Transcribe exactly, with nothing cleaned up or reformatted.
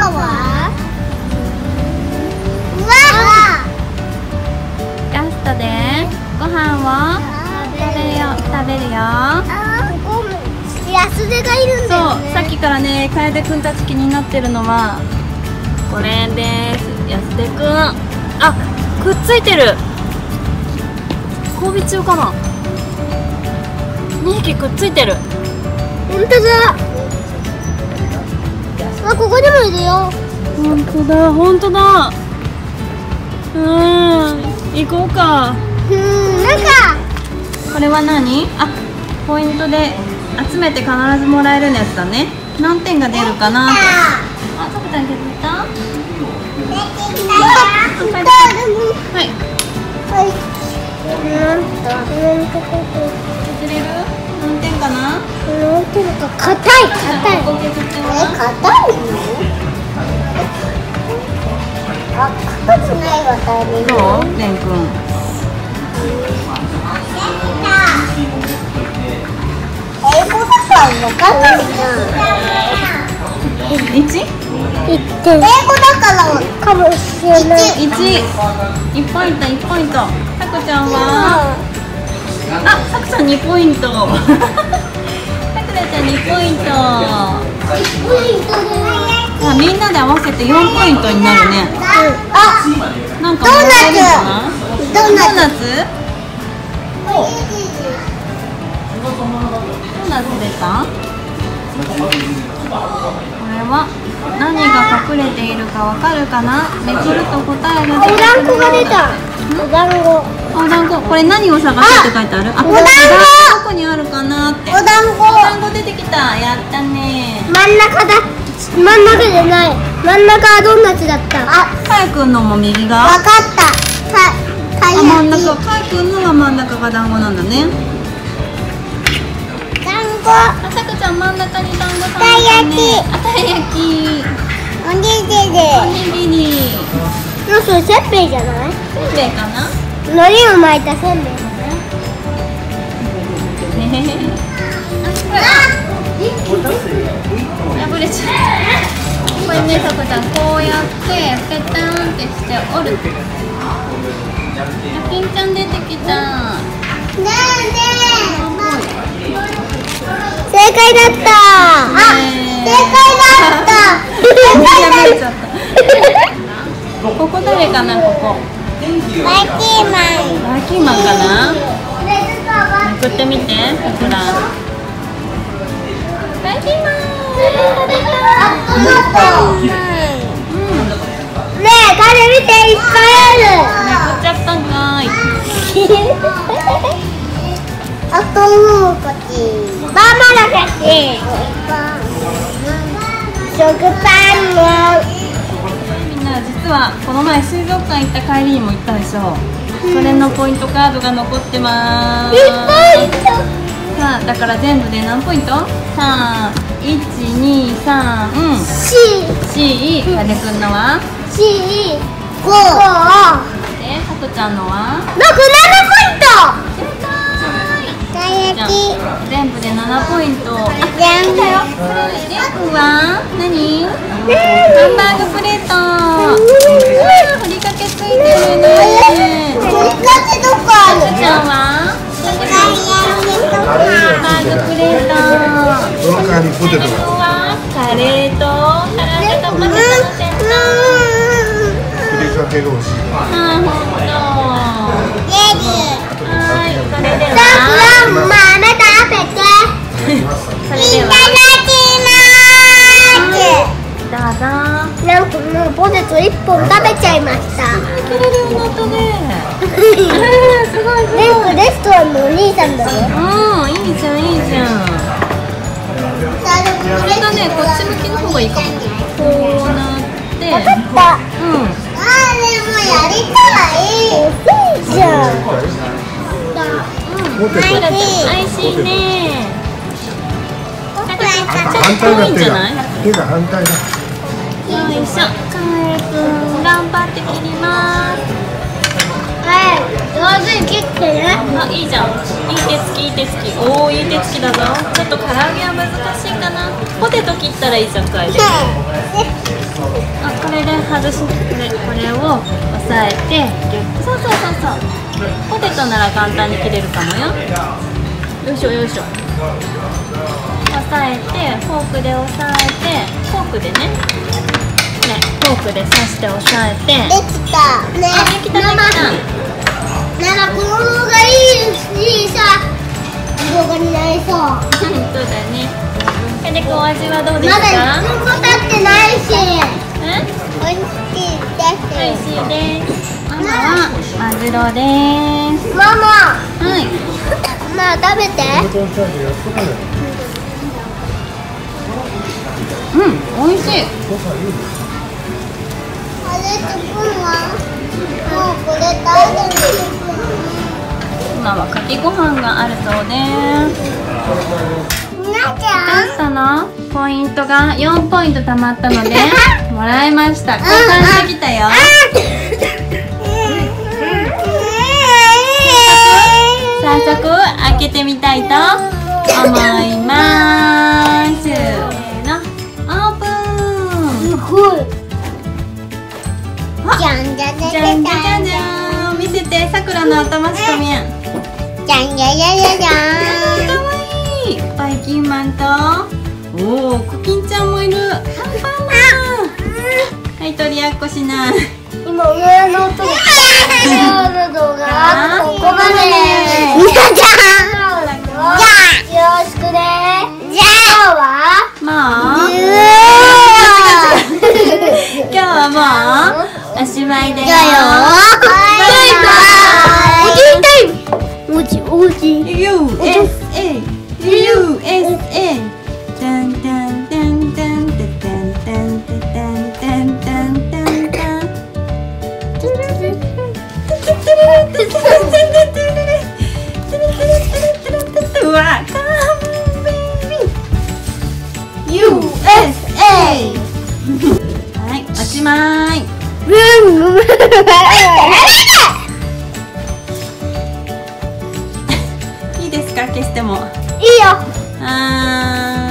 はうわラストでご飯を食べるよ食べるよ。 あー、ごめん。安手がいるんだよね。 そう、さっきからね、楓くんたち気になってるのはこれです。安手くん、あ、くっついてる。交尾中かな。にひきくっついてる。 本当だ。あ、ここにもいるよ。 本当だ、本当だ。うーん、行こうか。 うん、なんかこれは何？あ、ポイントで集めて必ずもらえるやつだね。何点が出るかなと。あ、さくちゃん削った？はい。 はい。なんと、なんとここ。 削れる？何点かな？ なんていうか硬い硬い。 ここ削ってえ、 は。 硬いの？あ、硬くないわ、タイミング。 どう？レン君。 英語だからわかんないな。 いち？ 英語だからかもしれない。 いち。いちポイント、いちポイント。さくちゃんは？あ、さくちゃんにポイント。さくらちゃんにポイント。 いちポイントで。 あ、みんなで合わせてよんポイントになるね。 あ、 なんかもらえるかな？ ドーナツ。 ドーナツ？ドーナツ出た？これは何が隠れているかわかるかな？めくると答えが出てくる。 お団子が出た。お団子。 お団子。これ何を探してって書いてある？あ、 お団子。 どこにあるかなって。 お団子。 お団子出てきた。やったね。 真ん中だ。真ん中じゃない。真ん中はドーナツだった。あ、 かやくんのも右が。 わかった。か、かあ、真んやき。 中。かやくんのが真ん中が団子なんだね。 団子。 あさくちゃん真ん中に団子さん。 たい焼き。 あ、たい焼き。 おにぎり。 おにぎり。 もうそれせんべいじゃない？ せんべいかな。 海苔を巻いたせんべいだね。 ねへへ。破れちゃった。これね、さくちゃんこうやってペタンってして折る。あきんちゃん出てきた。 ねえねえ。正解だった。あ、正解だった。 破れちゃった。ここ誰かな、ここ。 バイキーマン。 バーキーマンかな。めくってみて、さくら。バーキーマン。 あ、トマト。ねえ、彼見て、いっぱいあめくっちゃったんかーい。 る。あともうこっち。ママのかち。食パンも。 みんな実はこの前水族館行った帰りにも行ったでしょ。それのポイントカードが残ってまーす。 いっぱいいた。 さあ、だから全部で何ポイント？さあ、いち、に、さん、うん。 C。 C、かねくんのは？ C。ご。 で、さくちゃんのは？ ろく、ななポイント。 正解。 たい焼き。 全部でななポイント。あ、 じゃん。 来たよ。これ、レオくんは？何？ハンバーグプレート。うわ、ふりかけついてるね。 ふりかけどこある？ さくちゃんは？ハンバーグプレート。 その代わりポテトが。 カレーと唐揚げとポテトのセット。 ふりかけが欲しい。 あ、ほんと。はい、それでは。 ママ食べて。 それでは。どうぞ。 なんかもうポテト一本食べちゃいました。 切れるようになったね。すごいすごい。 レンクレストランのお兄さんだよ。 うん、いいじゃんいいじゃん。これがね、こっち向きの方がいいかも。こうなって。 わかった。 うん。 あー、でもやりたい。遅いじゃん。 うん。美味しいね。 反対だ手が手が反対だ。 よいしょ。かえくん頑張って切ります。 はい、上手に切ってね。 あ、いいじゃん。いい手つきいい手つき。おお、いい手つきだぞ。ちょっと唐揚げは難しいかな。ポテト切ったらいいじゃん、かえで。 れで外しこれこれを押さえてギュッそうそうそうそうポテトなら簡単に切れるかもよ。よいしょよいしょ。押さえてフォークで押さえてフォークでねねフォークで刺して押さえてできたね。 あできたできた。 なんかこの動画いいしさ動画になりそう。 そうだね。かねこお味はどうですまか？ だいつも経ってないしうんおいしい美味です。 しいです。ママはマグロです。 ママはい。 まあ食べて。 うん、美味しい。 あれスプーンはもうこれ食べる。 今はかきご飯があるそうです。 なちどうゃんしたの？ポイントがよんポイント貯まったのでもらいました。交換してきたよ。早速開けてみたいと思います。せーの、オープン。 すごい。じゃんじゃんじゃんじゃんじゃんじゃんじゃん。見せて、さくらの頭しか見えん。 じゃんじゃんじゃんじゃんじゃん。 かわいい。バイキンマンと、おお、コキンちゃんもいる。アンパンマン。はい、取りやっこしな。 今上の音が今日の動画はここまで。みなちゃん。じゃあよろしくね。じゃあ今日は。 もう。今日はもうおしまいだよ。 おじおじ。 ユーエスエー ユーエスエー タンタンタンタンタンタンタンタンタンタンタン。うわ、完璧。ユーエスエー はい、おしまい。いいですか、消しても。 いいよ。 はーい。